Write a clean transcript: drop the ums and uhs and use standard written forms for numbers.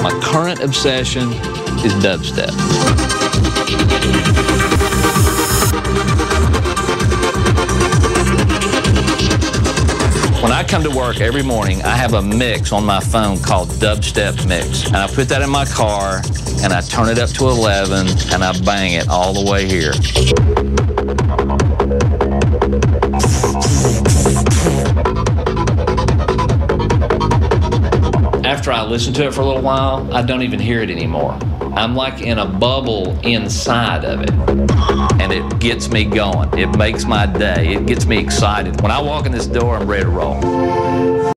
My current obsession is dubstep. When I come to work every morning, I have a mix on my phone called Dubstep Mix. And I put that in my car, and I turn it up to 11, and I bang it all the way here. After I listen to it for a little while, I don't even hear it anymore. I'm like in a bubble inside of it, and it gets me going. It makes my day. It gets me excited. When I walk in this door, I'm ready to roll.